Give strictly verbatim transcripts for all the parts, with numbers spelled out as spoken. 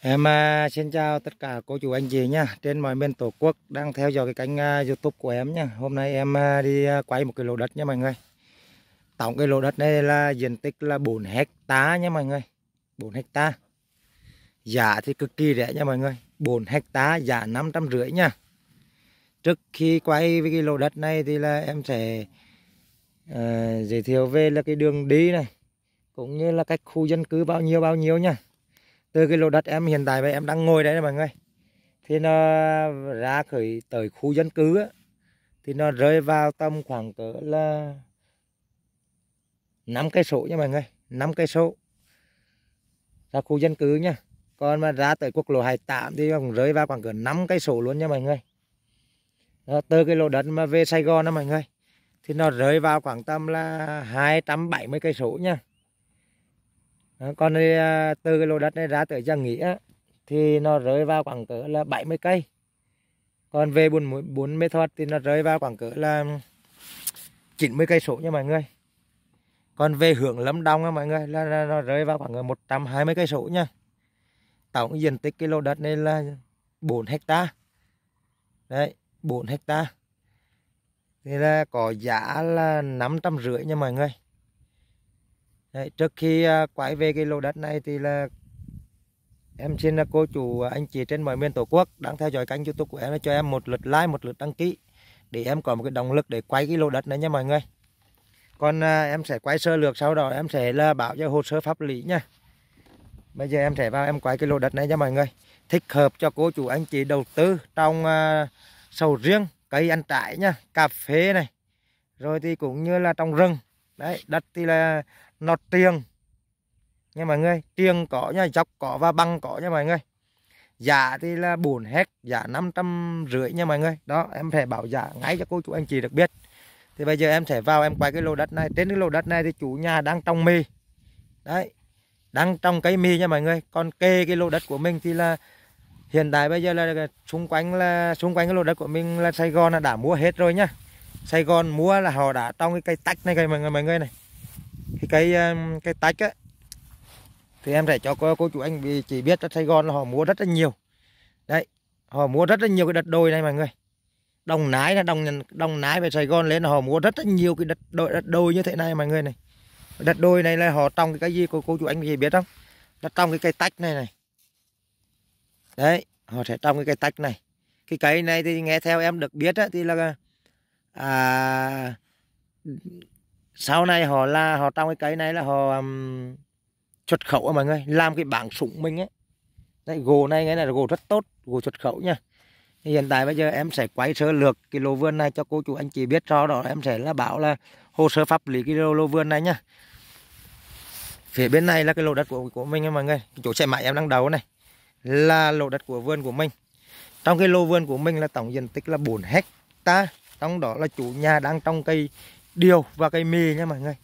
Em à, xin chào tất cả cô chú anh chị nha, trên mọi miền Tổ quốc đang theo dõi cái kênh à, YouTube của em nha. Hôm nay em à, đi à, quay một cái lô đất nha mọi người. Tổng cái lô đất này là diện tích là bốn hecta nha mọi người. bốn hecta. Giá thì cực kỳ rẻ nha mọi người. bốn hecta giá năm trăm rưỡi nha. Trước khi quay với cái lô đất này thì là em sẽ à, giới thiệu về là cái đường đi này, cũng như là cách khu dân cư bao nhiêu bao nhiêu nha. Từ cái lô đất em hiện tại vậy em đang ngồi đấy mọi người, thì nó ra khởi tới khu dân cư á, thì nó rơi vào tầm khoảng cỡ là năm cây số nha mọi người, năm cây số ra khu dân cư nha. Còn mà ra tới quốc lộ hai mươi tám thì cũng rơi vào khoảng cỡ năm cây số luôn nha mọi người. Đó, từ cái lô đất mà về Sài Gòn đó mọi người, thì nó rơi vào khoảng tầm là hai trăm bảy mươi cây số nha. Đó, còn thì, từ cái lô đất này ra tới Giang Nghĩa thì nó rơi vào khoảng cỡ là bảy mươi cây. Còn về Buôn Buôn Mê Thuột thì nó rơi vào khoảng cỡ là chín mươi cây số nha mọi người. Còn về hướng Lâm Đồng á mọi người là, là nó rơi vào khoảng một trăm hai mươi cây số nha. Tổng diện tích cái lô đất này là bốn hecta. Đấy, bốn hecta. Thì là có giá là năm trăm rưỡi nha mọi người. Đấy, trước khi quay về cái lô đất này thì là em xin là cô chú anh chị trên mọi miền Tổ quốc đang theo dõi kênh YouTube của em cho em một lượt like, một lượt đăng ký để em có một cái động lực để quay cái lô đất này nha mọi người. Còn à, em sẽ quay sơ lược, sau đó em sẽ là bảo cho hồ sơ pháp lý nha. Bây giờ em sẽ vào em quay cái lô đất này nha mọi người. Thích hợp cho cô chú anh chị đầu tư trong à, sầu riêng, cây ăn trái nha, cà phê này, rồi thì cũng như là trong rừng. Đấy, đất thì là nó triềng nha mọi người, triềng có nha, dốc có và bằng có nha mọi người. Giá thì là bốn héc, giá năm trăm rưỡi nha mọi người. Đó, em phải bảo giá ngay cho cô chú anh chị được biết. Thì bây giờ em sẽ vào em quay cái lô đất này. Trên cái lô đất này thì chủ nhà đang trồng mì. Đấy, đang trồng cây mì nha mọi người. Còn kê cái lô đất của mình thì là hiện tại bây giờ là xung quanh là xung quanh cái lô đất của mình là Sài Gòn là đã mua hết rồi nhá. Sài Gòn mua là họ đã trồng cái cây tách này cây mọi người mọi người này. Cái cây cây tách á, thì em sẽ cho cô, cô chú anh chị biết ở Sài Gòn là họ mua rất là nhiều. Đấy, họ mua rất là nhiều cái đất đồi này mọi người. Đồng Nai là đồng đồng Nai về Sài Gòn lên là họ mua rất là nhiều cái đất đồi, đất đồi như thế này mọi người này. Đất đồi này là họ trồng cái, cái gì cô, cô chú anh chị biết không? Nó trồng cái cây tách này này. Đấy, họ sẽ trồng cái cây tách này. Cái cây này thì nghe theo em được biết á, thì là à, sau này họ là họ trồng cái cây này là họ um, xuất khẩu à mọi người, làm cái bảng súng mình ấy. Đấy, gỗ này cái này là gỗ rất tốt, gỗ xuất khẩu nha. Thì hiện tại bây giờ em sẽ quay sơ lược cái lô vườn này cho cô chú anh chị biết, rõ đó em sẽ là bảo là hồ sơ pháp lý cái lô, lô vườn này nhá. Phía bên này là cái lô đất của của mình nha mọi người. Cái chỗ xe máy em đang đầu này là lô đất của vườn của mình. Trong cái lô vườn của mình là tổng diện tích là bốn hecta. Trong đó là chủ nhà đang trồng cây điều và cây mì nha mọi người.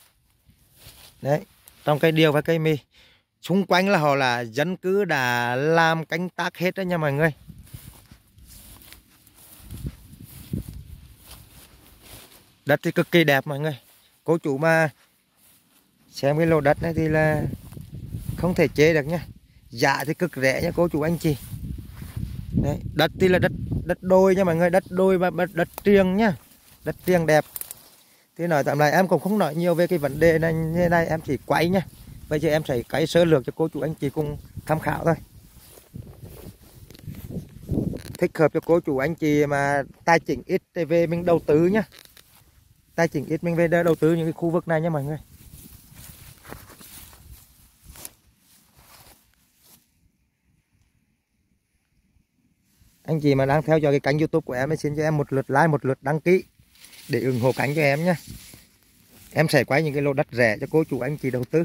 Đấy, trồng cây điều và cây mì. Xung quanh là họ là dân cư đã làm canh tác hết đó nha mọi người. Đất thì cực kỳ đẹp mọi người. Cô chú mà xem cái lô đất này thì là không thể chế được nha. Giá thì cực rẻ nha cô chú anh chị. Đấy, đất thì là đất đất đồi nha mọi người, đất đồi và đất triềng nhá. Đất triềng đẹp. Thì nói tạm lại em cũng không nói nhiều về cái vấn đề này, như này em chỉ quay nha. Bây giờ em sẽ cái sơ lược cho cô chú anh chị cùng tham khảo thôi. Thích hợp cho cô chú anh chị mà tài chính ít thì về mình đầu tư nhá. Tài chính ít mình về đầu tư những cái khu vực này nha mọi người. Anh chị mà đang theo dõi cái kênh YouTube của em thì xin cho em một lượt like, một lượt đăng ký để ủng hộ kênh cho em nhé. Em sẽ quay những cái lô đất rẻ cho cô chú anh chị đầu tư.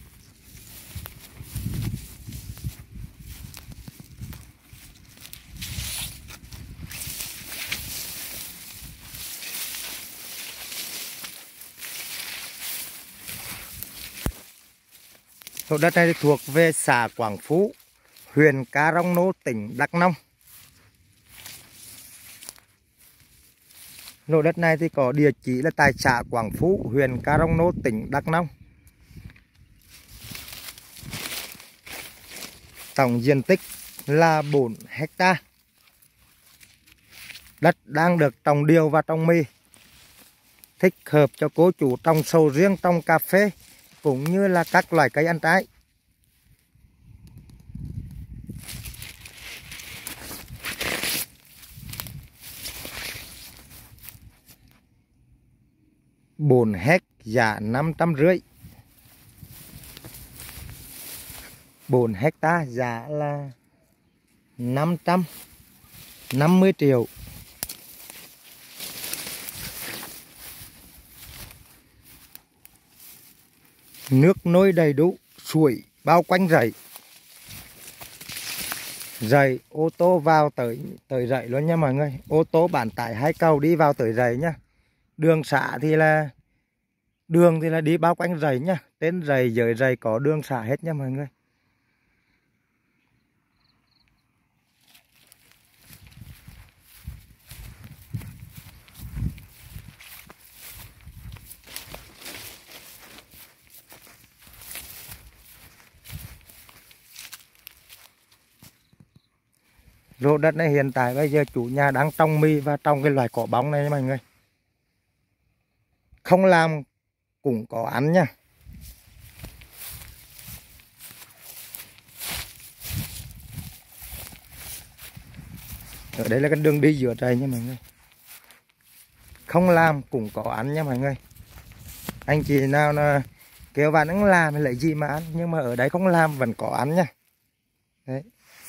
Lô đất này thuộc về xã Quảng Phú, huyện Ca Rông Nô, tỉnh Đắk Nông. Lô đất này thì có địa chỉ là tại xã Quảng Phú, huyện Ca Rông Nô, tỉnh Đắk Nông. Tổng diện tích là bốn hecta. Đất đang được trồng điều và trồng mì. Thích hợp cho cô chủ trồng sầu riêng, trồng cà phê cũng như là các loại cây ăn trái. Bốn héc giá năm trăm rưỡi. Bốn hecta giá là năm trăm năm mươi triệu. Nước nôi đầy đủ, suối bao quanh rẫy. Rẫy ô tô vào tới tới rẫy luôn nha mọi người. Ô tô bán tải hai cầu đi vào tới rẫy nhá. Đường xả thì là đường thì là đi bao quanh rẫy nhá. Trên rẫy dưới rẫy có đường xả hết nha mọi người. Lô đất này hiện tại bây giờ chủ nhà đang trồng mì và trồng cái loại cỏ bóng này nha mọi người. Không làm cũng có ăn nha. Ở đây là cái đường đi giữa trời nha mọi người. Không làm cũng có ăn nha mọi người. Anh chị nào là kêu bạn nó làm thì lấy gì mà ăn, nhưng mà ở đây không làm vẫn có ăn nha. Đấy.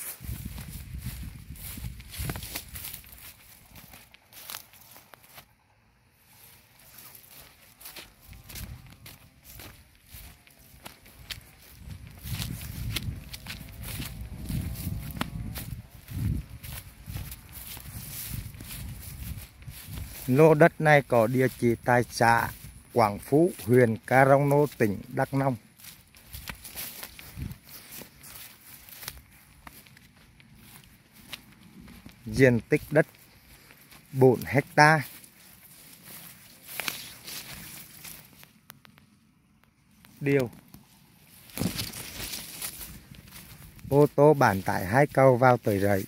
Lô đất này có địa chỉ tại xã Quảng Phú, huyện Crono, tỉnh Đắk Nông. Diện tích đất bốn hecta. Điều. Ô tô bán tải hai cầu vào tới rẫy.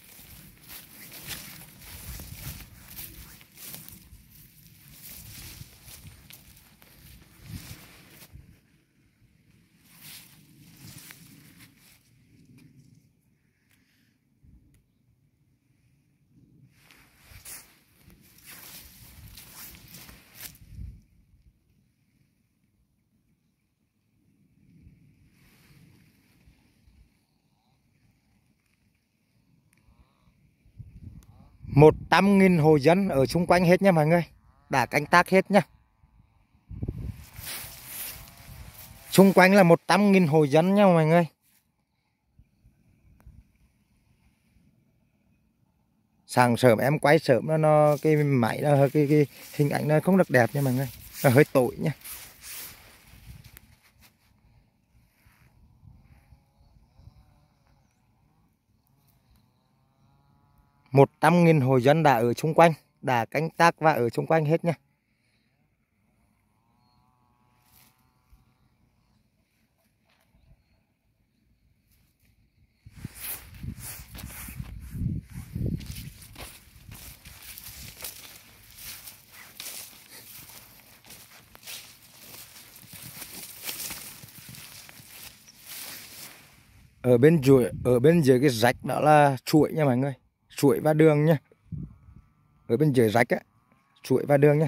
Một trăm nghìn hộ dân ở xung quanh hết nha mọi người. Đã canh tác hết nha. Xung quanh là một trăm nghìn hộ dân nha mọi người. Sáng sớm em quay sớm nó, nó cái máy nó cái, cái hình ảnh nó không được đẹp nha mọi người. Nó hơi tối nha. Một trăm nghìn hộ dân đã ở xung quanh, đã canh tác và ở xung quanh hết nha. Ở bên dưới ở bên dưới cái rạch đó là suối nha mọi người, suối và đường nha. Ở bên dưới rạch á, suối và đường nha.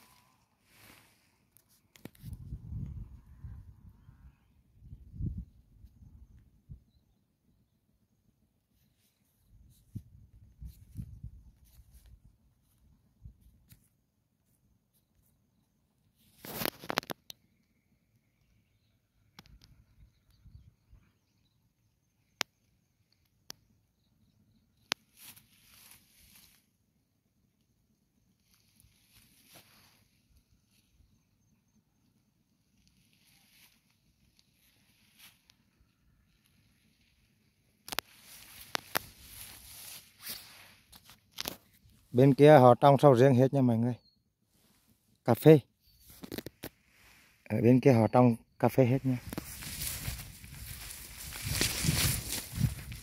Bên kia họ trồng sầu riêng hết nha mọi người. Cà phê. Ở bên kia họ trồng cà phê hết nha.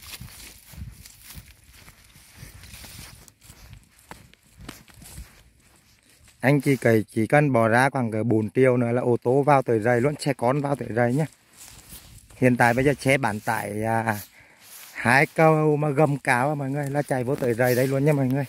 Anh chỉ cày chỉ cần bỏ ra khoảng cỡ bốn triệu nữa là ô tô vào tới rầy luôn, xe con vào tới rầy nhá. Hiện tại bây giờ xe bán tải à, hai câu mà gầm cao mọi người là chạy vô tới rầy đây luôn nha mọi người.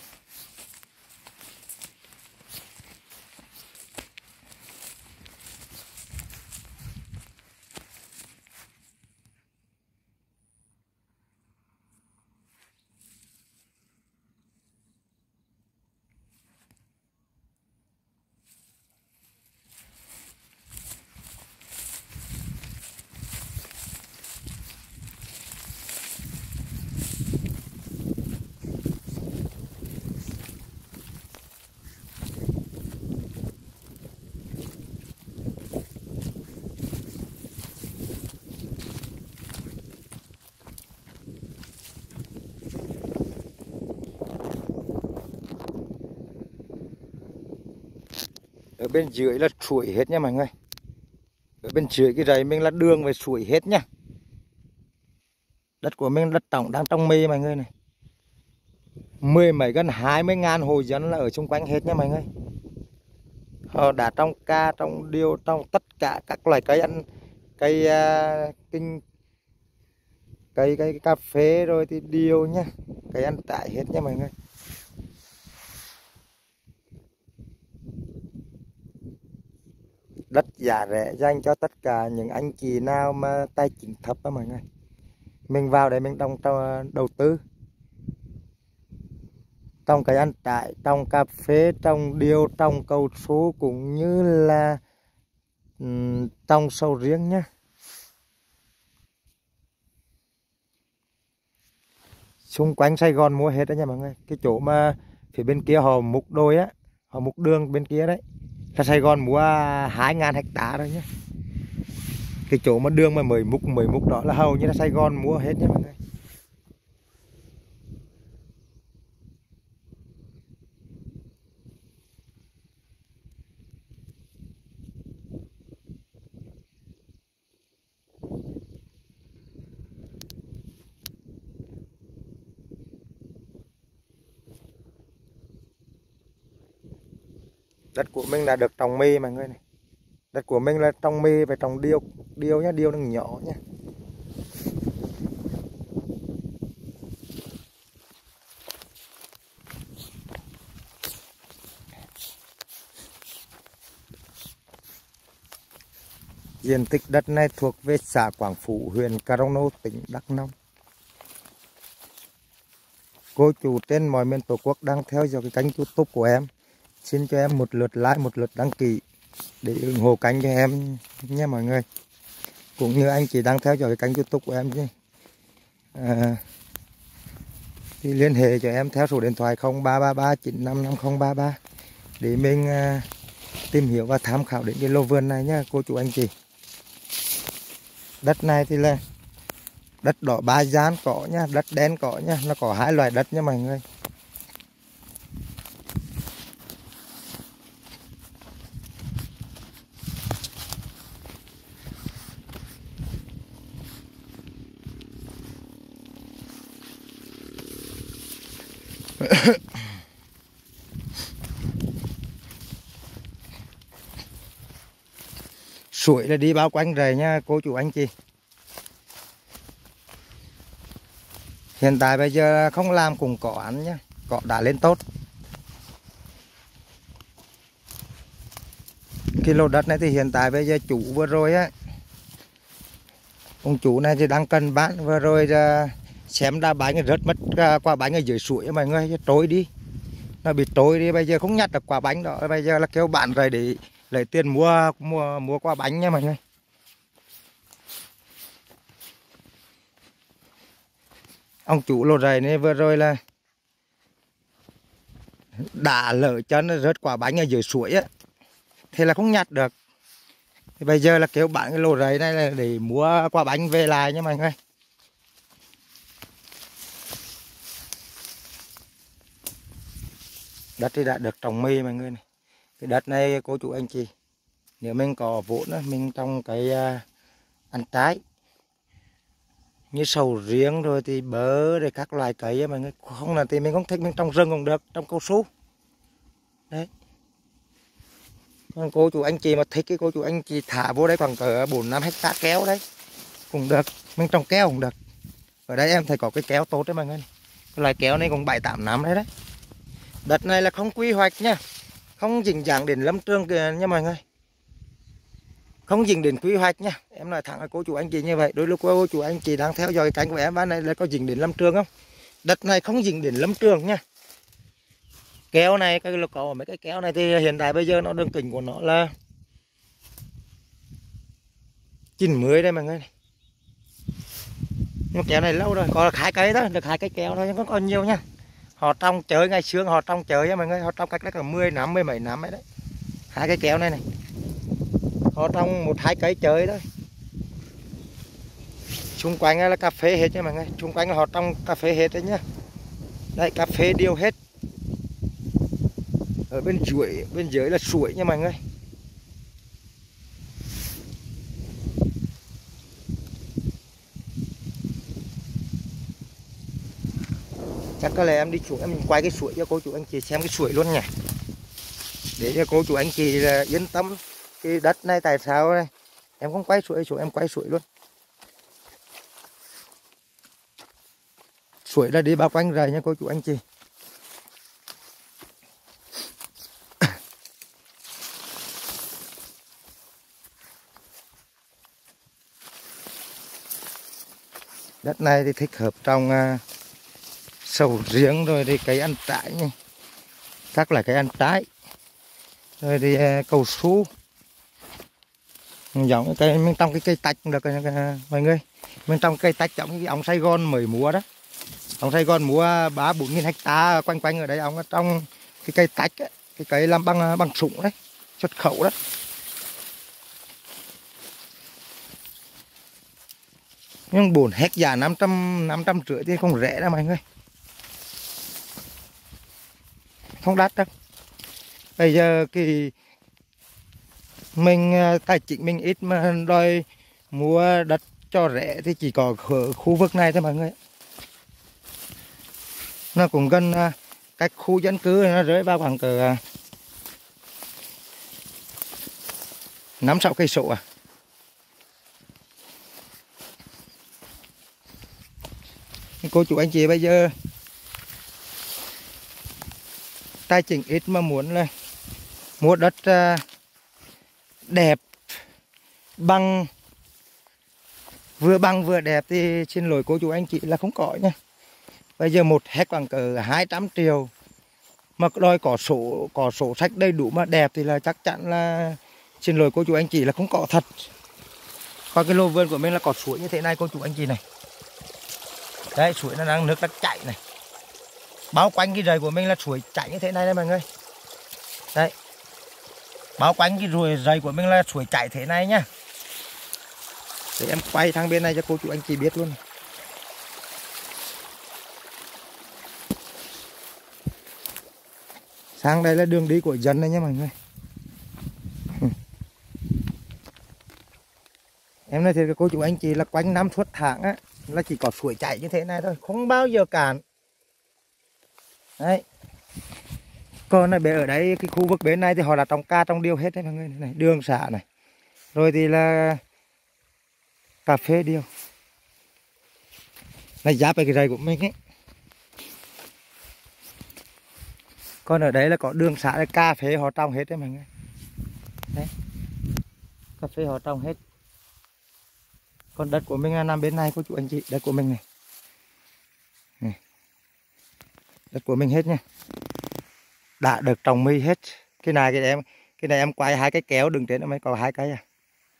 Ở bên dưới là sủi hết nha mọi người. Ở bên dưới cái rầy mình là đường về sủi hết nha. Đất của mình đất trồng đang trồng mì mọi người này. Mười mấy gần hai mươi ngàn hộ dân là ở xung quanh hết nha mọi người. Họ đã trồng ca, trồng điều, trồng tất cả các loài cây ăn, cây uh, kinh, cây cây cà phê rồi thì điều nhá, cây ăn trái hết nha mọi người. Đất giá rẻ dành cho tất cả những anh chị nào mà tài chính thấp đó mọi người. Mình vào để mình trồng đầu tư, trồng cây ăn trái, trồng cà phê, trồng điều, trồng cao su cũng như là um, trồng sầu riêng nhá. Xung quanh Sài Gòn mua hết đó nha mọi người. Cái chỗ mà phía bên kia họ múc đồi á, họ múc đường bên kia đấy là Sài Gòn mua hai ngàn hectare rồi nhé. Cái chỗ mà đường mà mới múc mới múc đó là hầu như là Sài Gòn mua hết nha mọi người. Đất của mình là được trồng mì mọi người này. Đất của mình là trồng mì và trồng điều, điều nhá, điều nó nhỏ nhá. Diện tích đất này thuộc về xã Quảng Phú, huyện Crono, tỉnh Đắk Nông. Cô chú trên mọi miền Tổ quốc đang theo dõi cái kênh YouTube của em, xin cho em một lượt like, một lượt đăng ký để ủng hộ kênh cho em nha mọi người. Cũng như anh chị đang theo dõi cái kênh YouTube của em chứ. À, thì liên hệ cho em theo số điện thoại không ba ba ba chín năm năm không ba ba để mình à, tìm hiểu và tham khảo đến cái lô vườn này nhá cô chú anh chị. Đất này thì là đất đỏ ba gian có nhá, đất đen có nhá, nó có hai loại đất nha mọi người. Suối là đi bao quanh rầy nha cô chú anh chị. Hiện tại bây giờ không làm cùng cỏ ăn nhá, cỏ đã lên tốt. Cái lô đất này thì hiện tại bây giờ chủ vừa rồi á, ông chủ này thì đang cần bán, vừa rồi ra xem đá bánh rớt mất quả bánh ở dưới suối mọi người, trôi đi, nó bị trôi đi, bây giờ không nhặt được quả bánh đó, bây giờ là kêu bạn rồi để lấy tiền mua mua mua quả bánh nha mọi người. Ông chủ lô rầy này vừa rồi là đã lỡ chân rớt quả bánh ở dưới suối á, thế là không nhặt được. Thì bây giờ là kêu bạn cái lô rầy này là để mua quả bánh về lại nha mọi người. Đất thì đã được trồng mì mọi người này. Cái đất này cô chú anh chị, nếu mình có vốn mình trồng cái uh, ăn trái như sầu riêng rồi thì bơ rồi các loài cây mọi người, không là thì mình không thích mình trồng rừng cũng được, trồng cao su đấy. Cô chú anh chị mà thích cái cô chú anh chị thả vô đấy khoảng cỡ bốn năm hecta kéo đấy cũng được, mình trồng kéo cũng được. Ở đây em thấy có cái kéo tốt đấy mọi người, cái loại kéo này cũng bảy tám năm đấy đấy. Đất này là không quy hoạch nha, không dính dáng đến lâm trường kìa nha mọi người, không dính đến quy hoạch nha. Em nói thẳng là cô chú anh chị như vậy. Đôi lúc cô chú anh chị đang theo dõi cái kênh của em bán này là có dính đến lâm trường không? Đất này không dính đến lâm trường nha. Kéo này, cái lục có mấy cái kéo này thì hiện tại bây giờ nó đường kính của nó là chín mươi đây mọi người. Nhưng kéo này lâu rồi, có hai cây đó, được hai cây kéo thôi, không còn nhiều nha. Họ trồng chơi ngày xưa họ trồng chơi nha mọi người, họ trồng cách đó cả mười năm, mười mấy năm ấy đấy. Hai cây kéo này này. Họ trồng một hai cây chơi thôi. Xung quanh là cà phê hết nha mọi người, xung quanh là họ trồng cà phê hết đấy nhá. Đây cà phê điều hết. Ở bên dưới, bên dưới là suối nha mọi người. Chắc có lẽ em đi xuống em quay cái suối cho cô chú anh chị xem cái suối luôn nhỉ, để cho cô chú anh chị là yên tâm. Cái đất này tại sao này em không quay suối xuống, em quay suối luôn. Suối là đi bao quanh rầy nha cô chú anh chị. Đất này thì thích hợp trồng uh, sầu riêng rồi thì cây ăn trái nha, các loại cây ăn trái rồi thì uh, cầu su, giống cây mình trồng cái cây tách được uh, mọi người. Mình trồng cây tách giống cái ông Sài Gòn mới mua đó, ông Sài Gòn mua ba bốn nghìn hecta quanh quanh ở đây, ông trong cái cây tách ấy, cái cây làm bằng bằng sủng đấy, xuất khẩu đó. Nhưng bốn héc giá năm trăm năm trăm rưỡi thì không rẻ đâu mọi người, không đắt đâu. Bây giờ thì mình tài chính mình ít mà đòi mua đất cho rẻ thì chỉ có ở khu vực này thôi mọi người. Nó cũng gần cách khu dân cư, nó rơi vào khoảng cỡ năm sáu cây số à. Cô chú anh chị bây giờ tài chính ít mà muốn là mua đất đẹp bằng vừa bằng vừa đẹp thì xin lỗi cô chú anh chị là không có nha. Bây giờ một héc khoảng cỡ hai trăm triệu mà đòi có sổ có sổ sách đầy đủ mà đẹp thì là chắc chắn là xin lỗi cô chú anh chị là không có thật. Coi cái lô vườn của mình là có suối như thế này cô chú anh chị này. Đấy, suối nó đang nước đang chảy này. Bao quanh cái rầy của mình là suối chảy như thế này đây mọi người. Đấy. Bao quanh cái ruồi rầy của mình là suối chảy thế này nhá. Để em quay sang bên này cho cô chú anh chị biết luôn. Sang đây là đường đi của dân này nhá mọi người. Em nói thiệt cô chú anh chị là quanh năm suốt tháng á là chỉ có suối chảy như thế này thôi, không bao giờ cạn. Đấy. Còn này ở đây cái khu vực bên này thì họ là trồng ca trồng điều hết đấy mọi người này, đường xả này. Rồi thì là cà phê điều. Này giáp về cái rầy của mình ấy. Còn ở đấy là có đường xả, cà phê họ trồng hết đấy mọi người. Đấy. Cà phê họ trồng hết. Còn đất của mình là nằm bên này cô chú anh chị, đất của mình này. Này. Đất của mình hết nha. Đã được trồng mì hết. Cái này cái em cái này em quay hai cái kéo đường trên nó mới có hai cái à.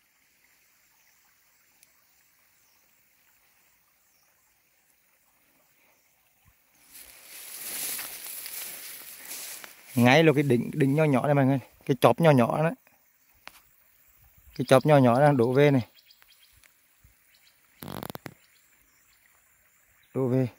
Ngay là cái đỉnh đỉnh nhỏ nhỏ này mọi người, cái chóp nhỏ nhỏ đó. Cái chóp nhỏ nhỏ đang đổ về này. Đổ về.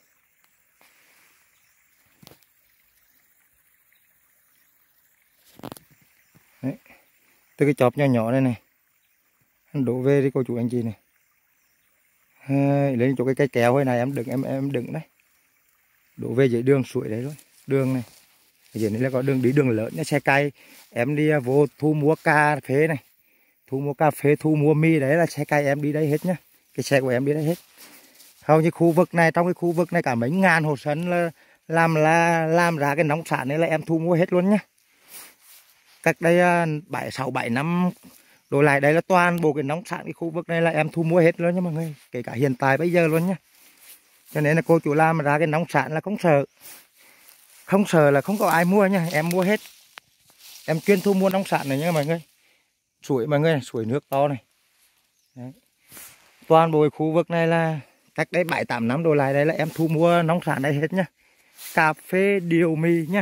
Đấy. Từ cái chóp nhỏ nhỏ này này. Đổ về đi cô chú anh chị này. À, lên chỗ cái cây kéo hồi này em đừng em em đừng đấy. Đổ về dưới đường suối đấy luôn, đường này. Ở dưới này là có đường đi đường lớn nha, xe cày. Em đi vô thu mua cà phê này, thu mua cà phê, thu mua mì, đấy là xe cày em đi đây hết nhá. Cái xe của em đi đây hết. Hầu như khu vực này, trong cái khu vực này cả mấy ngàn hộ dân là làm là làm ra cái nông sản này là em thu mua hết luôn nhá. Cách đây bảy sáu bảy năm đổ lại đây là toàn bộ cái nông sản cái khu vực này là em thu mua hết luôn nha mọi người, kể cả hiện tại bây giờ luôn nhá. Cho nên là cô chủ làm ra cái nông sản là không sợ, không sợ là không có ai mua nha, em mua hết. Em chuyên thu mua nông sản này nha mọi người. Suối mọi người này, suối nước to này. Đấy. Toàn bộ khu vực này là cách đây bảy tám năm đổ lại đây là em thu mua nông sản đây hết nhá. Cà phê, điều mì nhá.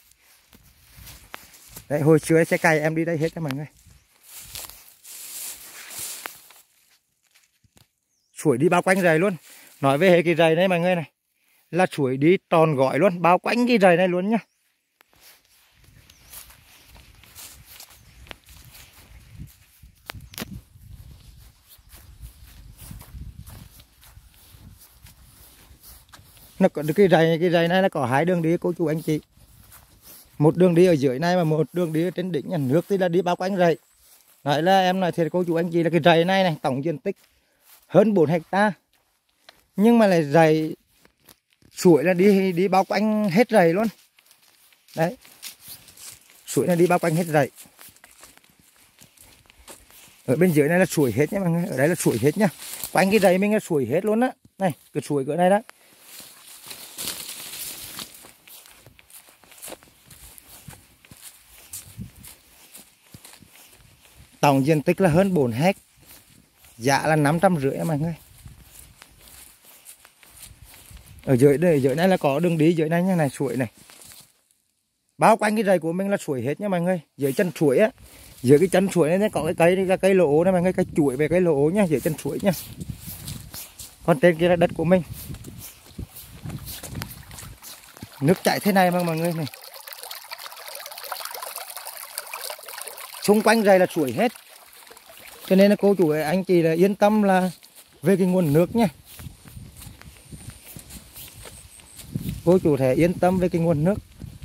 Đấy, hồi xưa xe cày em đi đây hết nha mọi người. Suối đi bao quanh rầy luôn. Nói về cái rầy này mọi người này, là suối đi tròn gói luôn, bao quanh cái rầy này luôn nhá. Nó có cái rầy, cái rầy này là có hai đường đi cô chú anh chị. Một đường đi ở dưới này và một đường đi ở trên đỉnh nhà nước thì là đi bao quanh rầy. Nói là em nói thiệt cô chú anh chị là cái rầy này này tổng diện tích hơn bốn hecta, nhưng mà lại rầy suối là đi đi bao quanh hết rầy luôn. Đấy, suối là đi bao quanh hết rầy. Ở bên dưới này là suối hết nhá mọi người, ở đây là suối hết nhá. Quanh cái rầy mình là suối hết luôn á. Này, cái suối cỡ này đó. Tổng diện tích là hơn bốn héc, giá là năm trăm rưỡi mọi người. Ở dưới đây, ở dưới này là có đường đi dưới này như này, suối này. Bao quanh cái rầy của mình là suối hết nha mọi người. Dưới chân suối á, dưới cái chân suối này có cái cây cái cây lỗ này mọi người, cây chuỗi về cây lỗ nhá, dưới chân suối nhá. Còn trên kia là đất của mình. Nước chảy thế này mà mọi người này. Xung quanh rầy là suối hết. Cho nên là cô chủ anh chị là yên tâm là về cái nguồn nước nhé. Cô chủ thể yên tâm về cái nguồn nước.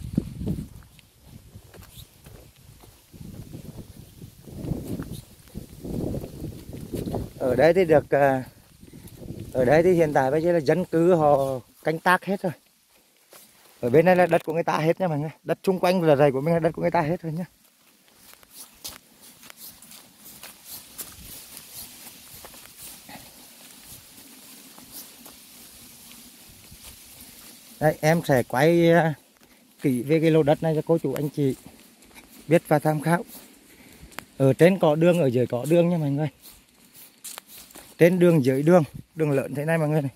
Ở đây thì được, ở đây thì hiện tại bây giờ là dân cư họ canh tác hết rồi. Ở bên này là đất của người ta hết nha mọi người. Đất xung quanh là rầy của mình là đất của người ta hết rồi nhá. Đây, em sẽ quay kỹ về cái lô đất này cho cô chú anh chị biết và tham khảo. Ở trên có đường, ở dưới có đường nha mọi người. Trên đường, dưới đường, đường lớn thế này mọi người này.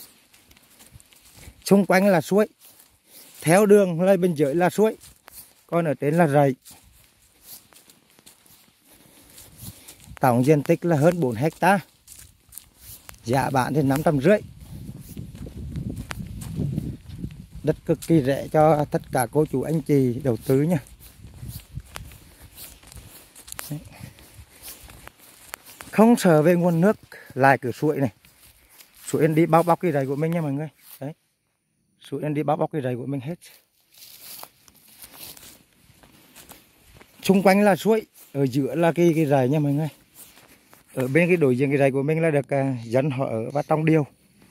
Xung quanh là suối. Theo đường lên bên dưới là suối. Còn ở trên là rầy. Tổng diện tích là hơn bốn hecta. Giá bán thì năm trăm rưỡi. Đất cực kỳ rẻ cho tất cả cô chú anh chị đầu tư nha. Đấy. Không sợ về nguồn nước, lại cửa suối này. Suối đi bao bọc cái rầy của mình nha mọi người. Đấy. Suối đi bao bọc cái rầy của mình hết. Xung quanh là suối, ở giữa là cái cái rầy nha mọi người. Ở bên cái đối diện cái rầy của mình là được uh, dân họ ở và trồng điều.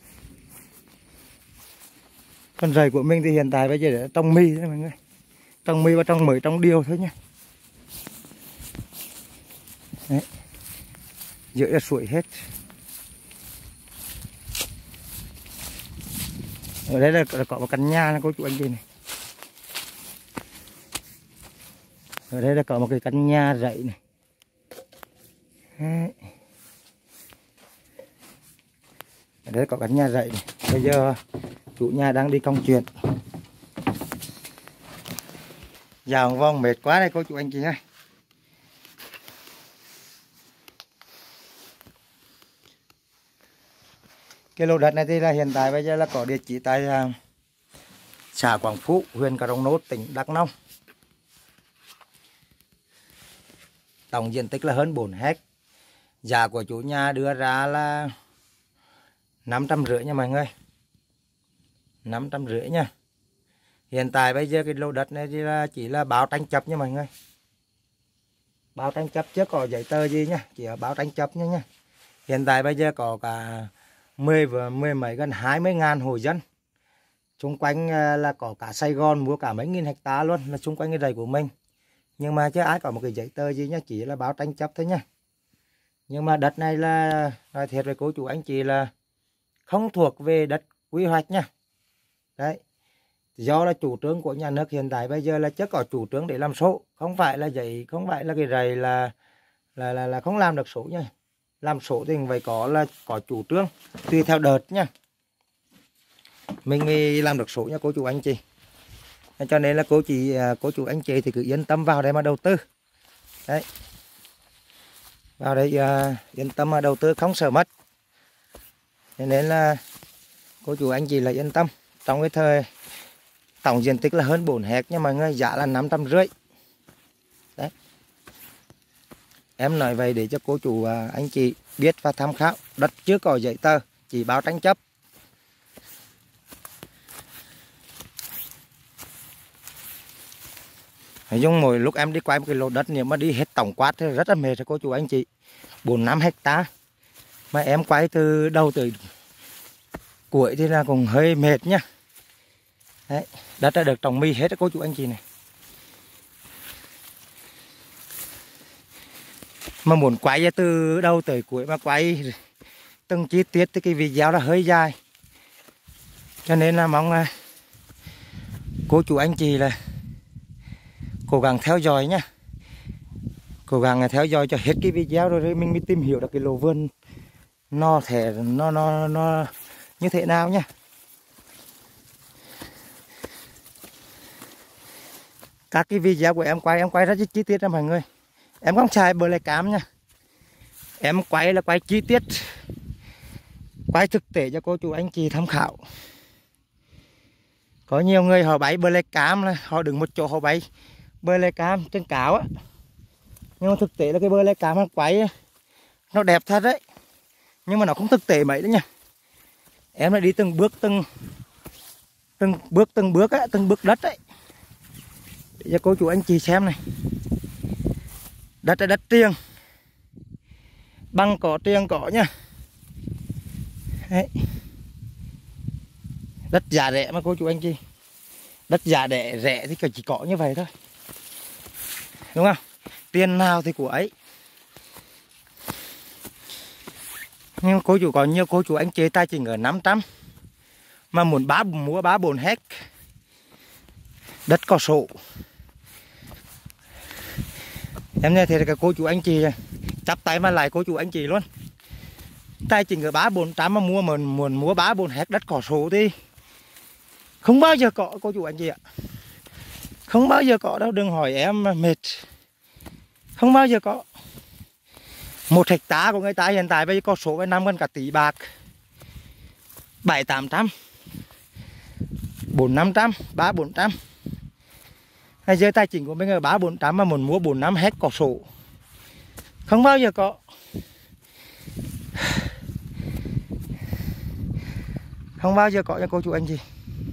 Con rầy của mình thì hiện tại bây giờ để trồng mì đấy mọi người. Trồng mì và trồng mới trồng điều thôi nhá. Đấy. Dưới là suối hết. Ở đây là, là có một căn nhà này cô chú anh chị này. Ở đây là có một cái căn nhà rậy này. Đấy. Ở đây có căn nhà rậy này. Bây giờ chủ nhà đang đi công chuyện. Dạo vòng mệt quá đây cô chú anh chị ơi. Cái lô đất này thì là hiện tại bây giờ là có địa chỉ tại uh, xã Quảng Phú, huyện Crong Nốt, tỉnh Đắk Nông. Tổng diện tích là hơn bốn héc. Giá của chủ nhà đưa ra là năm trăm rưỡi nha mọi người. năm trăm rưỡi nha. Hiện tại bây giờ cái lô đất này thì là chỉ là báo tranh chấp nha mọi người. Báo tranh chấp chứ có giấy tờ gì nhá, chỉ là báo tranh chấp nha nha. Hiện tại bây giờ có cả mười và mười mấy gần hai mươi ngàn hộ dân. Xung quanh là có cả Sài Gòn mua cả mấy nghìn hecta luôn, là xung quanh cái rầy của mình. Nhưng mà chứ ai có một cái giấy tờ gì nhá, chỉ là báo tranh chấp thôi nhá. Nhưng mà đất này là nói thiệt với cô chú anh chị là không thuộc về đất quy hoạch nha. Đấy. Do là chủ trương của nhà nước hiện tại bây giờ là chưa có chủ trương để làm sổ, không phải là giấy, không phải là cái rầy là là là là không làm được sổ nha. Làm sổ thì phải có là có chủ trương tùy theo đợt nha. Mình mới làm được sổ nha cô chú anh chị. Cho nên là cô chị cô chú anh chị thì cứ yên tâm vào đây mà đầu tư. Đấy. Vào đây uh, yên tâm mà đầu tư không sợ mất. Cho nên là cô chú anh chị là yên tâm. Trong cái thời tổng diện tích là hơn bốn héc nha mọi người, giá là năm trăm rưỡi. Đấy. Em nói vậy để cho cô chú uh, anh chị biết và tham khảo. Đất chưa có giấy tờ, chỉ báo tranh chấp. Nói chung mỗi lúc em đi quay một cái lô đất, nếu mà đi hết tổng quát thì rất là mệt cô chú anh chị. Bốn năm hecta mà em quay từ đầu tới cuối thì là cũng hơi mệt nhá. Đấy, đất đã được trồng mì hết cô chú anh chị này. Mà muốn quay từ đầu tới cuối mà quay từng chi tiết thì cái video là hơi dài. Cho nên là mong là cô chú anh chị là cố gắng theo dõi nhá. Cố gắng theo dõi cho hết cái video rồi mình mới tìm hiểu được cái lô vườn nó thể nó nó nó như thế nào nhá. Các cái video của em quay em quay rất chi tiết nha mọi người. Em không xài bờ lê cám nha. Em quay là quay chi tiết, quay thực tế cho cô chú anh chị tham khảo. Có nhiều người họ bày bờ lê cám là họ đứng một chỗ họ bày bờ lê cam trên cáo á. Nhưng mà thực tế là cái bờ lê cam nó quay nó đẹp thật đấy. Nhưng mà nó không thực tế mấy đấy nha. Em lại đi từng bước từng từng bước từng bước á, từng bước đất đấy. Để cho cô chú anh chị xem này. Đất là đất triêng. Bằng cỏ triêng cỏ nha. Đấy. Đất giá rẻ mà cô chú anh chị. Đất giá rẻ rẻ thì chỉ có như vậy thôi. Đúng không? Tiền nào thì của ấy. Nhưng cô chú có nhiều cô chú anh chị tài chính ở năm trăm mà muốn bá mua bá bốn héc đất có sổ. Em nghe thì cái cô chú anh chị chắp tay mà lại cô chú anh chị luôn. Tài chính ở bá bốn trăm mà mua mình muốn mua bá bốn héc đất có sổ thì không bao giờ có cô chú anh chị ạ. Không bao giờ có đâu, đừng hỏi em mà mệt. Không bao giờ có. Một hecta của người ta hiện tại bây giờ có số cái năm gần cả tỷ bạc. Bảy tám trăm, bốn năm trăm, ba bốn trăm. Bây giờ tài chính của mình ở ba bốn trăm mà muốn mua bốn năm héc có sổ. Không bao giờ có. Không bao giờ có nha cô chú anh chị.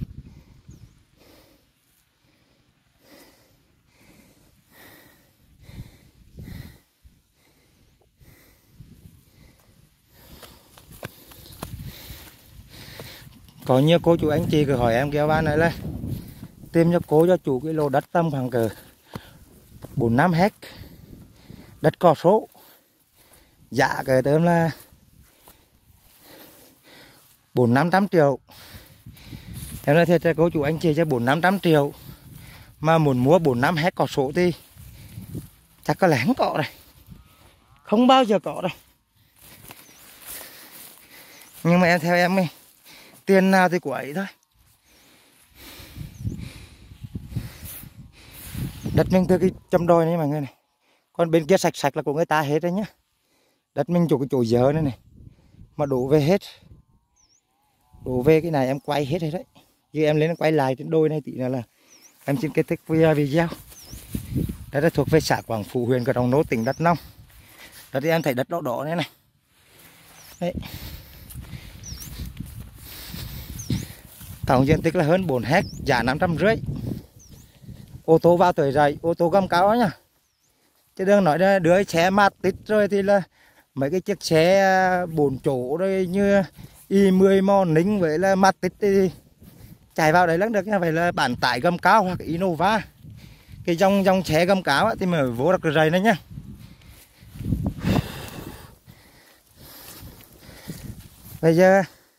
Có nhiều cô chú anh chị cứ hỏi em kêu ban này là tìm cho cô cho chủ cái lô đất tầm khoảng cỡ bốn năm héc đất có số, giá cái tớm là bốn năm trăm triệu. Em nói thiệt cho cô chú anh chị cho bốn năm trăm triệu mà muốn mua bốn năm héc có số thì chắc có lẽ không có đây, không bao giờ có đâu. Nhưng mà em theo em ấy, tiền nào thì của ấy thôi. Đất mình từ cái châm đôi này mọi người này. Còn bên kia sạch sạch là của người ta hết đấy nhá. Đất mình chủ cái chỗ dở này này. Mà đổ về hết. Đổ về cái này em quay hết rồi đấy. Chứ em lên quay lại trên đôi này tí nữa là em xin kết thúc video. Đây là thuộc về xã Quảng Phú, huyện Crono Nốt, tỉnh Đắk Nông. Đó thì em thấy đất đỏ đỏ này này. Đấy. Tổng diện tích là hơn bốn héc, giá năm trăm rưỡi. Ô tô vào tới rày, ô tô gầm cao đó nha. Chứ đừng nói là đứa xe mát tít rồi thì là mấy cái chiếc xe bốn chỗ rồi như i mười Morning với là mát tít thì chạy vào đấy lắm được nha. Phải là bản tải gầm cao hoặc Innova. Cái dòng dòng xe gầm cao thì mà vô được rày này nhá. Bây giờ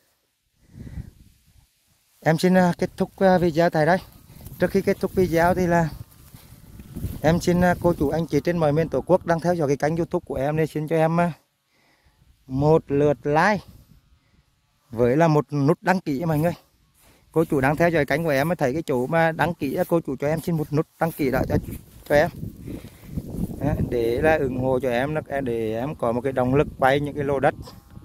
em xin kết thúc video tại đây. Trước khi kết thúc video thì là em xin cô chú anh chị trên mọi miền Tổ quốc đang theo dõi cái kênh YouTube của em, nên xin cho em một lượt like với là một nút đăng ký mọi người. Cô chú đang theo dõi kênh của em mới thấy cái chỗ mà đăng ký, cô chú cho em xin một nút đăng ký đó cho, cho em để là ủng hộ cho em, để em có một cái động lực quay những cái lô đất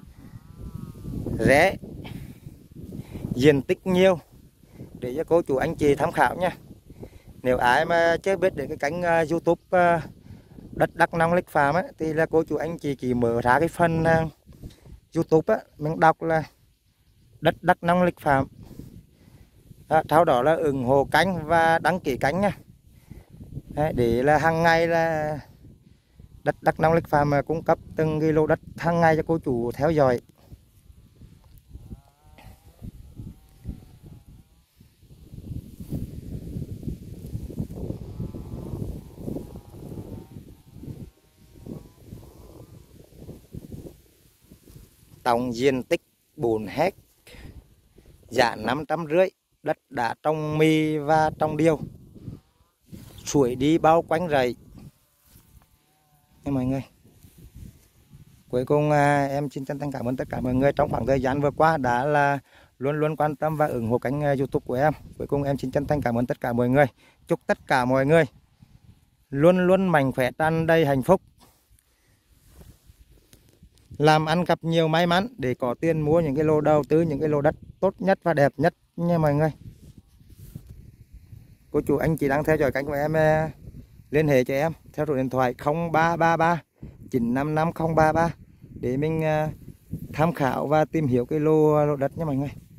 rẻ, diện tích nhiều để cho cô chú anh chị tham khảo nha. Nếu ai mà chưa biết đến cái kênh uh, YouTube uh, đất Đắk Nông Lích Phạm á, thì là cô chú anh chị chỉ mở ra cái phần uh, YouTube á, mình đọc là đất Đắk Nông Lích Phạm. Đó, sau đó là ủng hộ kênh và đăng ký kênh nha. Đấy, để là hàng ngày là đất Đắk Nông Lích Phạm mà cung cấp từng cái lô đất hàng ngày cho cô chú theo dõi. Tổng diện tích bốn héc, giá năm trăm rưỡi, đất đã trồng mì và trồng điều, suối đi bao quanh rẫy nha mọi người. Cuối cùng em xin chân thành cảm ơn tất cả mọi người trong khoảng thời gian vừa qua đã là luôn luôn quan tâm và ủng hộ kênh YouTube của em. Cuối cùng em xin chân thành cảm ơn tất cả mọi người. Chúc tất cả mọi người luôn luôn mạnh khỏe, tràn đầy hạnh phúc, làm ăn gặp nhiều may mắn để có tiền mua những cái lô đầu tư, những cái lô đất tốt nhất và đẹp nhất nha mọi người. Cô chú anh chị đang theo dõi kênh của em liên hệ cho em theo số điện thoại không ba ba ba chín năm năm không ba ba để mình tham khảo và tìm hiểu cái lô lô đất nha mọi người.